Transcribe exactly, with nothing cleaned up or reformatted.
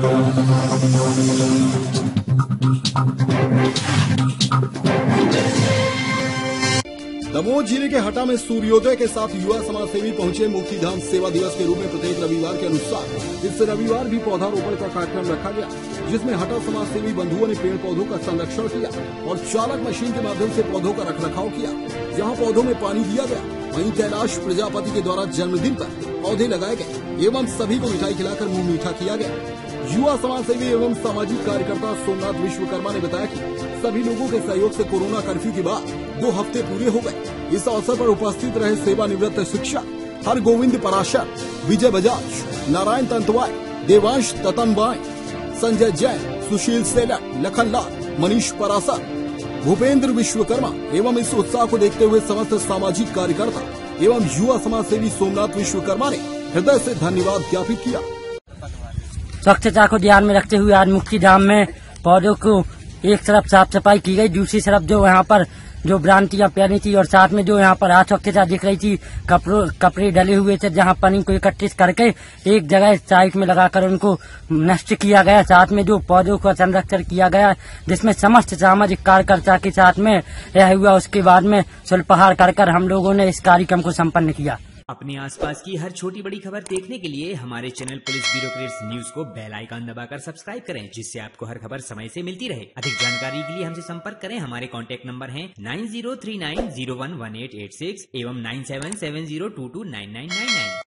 दमोह जिले के हटा में सूर्योदय के साथ युवा समाज सेवी पहुंचे। मुक्तिधाम सेवा दिवस के रूप में प्रत्येक रविवार के अनुसार इस रविवार भी पौधारोपण का कार्यक्रम रखा गया, जिसमें हटा समाज सेवी बंधुओं ने पेड़ पौधों का संरक्षण किया और चालक मशीन के माध्यम से पौधों का रखरखाव किया। जहां पौधों में पानी दिया गया, वहीं कैलाश प्रजापति के द्वारा जन्मदिन पर पौधे लगाए गए एवं सभी को मिठाई खिलाकर मुंह मीठा किया गया। युवा समाज सेवी एवं सामाजिक कार्यकर्ता सोमनाथ विश्वकर्मा ने बताया कि सभी लोगों के सहयोग से कोरोना कर्फ्यू के बाद दो हफ्ते पूरे हो गए। इस अवसर पर उपस्थित रहे सेवानिवृत्त शिक्षक हर गोविंद पराशर, विजय बजाज, नारायण तंतवाय, देवांश ततनवाय, संजय जैन, सुशील सेलर, लखन लाल, मनीष परासर, भूपेंद्र विश्वकर्मा एवं इस उत्साह को देखते हुए समस्त सामाजिक कार्यकर्ता एवं युवा समाज सेवी सोमनाथ विश्वकर्मा ने हृदय से धन्यवाद ज्ञापित किया। स्वच्छता को ध्यान में रखते हुए आज मुक्तिधाम में पौधों को एक तरफ साफ सफाई की गई, दूसरी तरफ जो यहाँ पर जो भ्रांतियां फैली थी और साथ में जो यहाँ पर अस्वच्छता दिख रही थी, कपड़ों कपड़े डले हुए थे, जहाँ पानी को इकट्ठित करके एक जगह साइड में लगाकर उनको नष्ट किया गया। साथ में जो पौधों का संरक्षण किया गया, जिसमें समस्त सामाजिक कार्यकर्ता के साथ में यह हुआ। उसके बाद में सुलपहार कर कर हम लोगों ने इस कार्यक्रम को सम्पन्न किया। अपने आसपास की हर छोटी बड़ी खबर देखने के लिए हमारे channel police bureau creates news को बेल आइकन दबाकर सब्सक्राइब करें, जिससे आपको हर खबर समय से मिलती रहे। अधिक जानकारी के लिए हमसे संपर्क करें। हमारे कॉन्टैक्ट नंबर हैं nine zero three nine zero one one eight eight six एवं nine seven seven zero two two nine nine nine nine.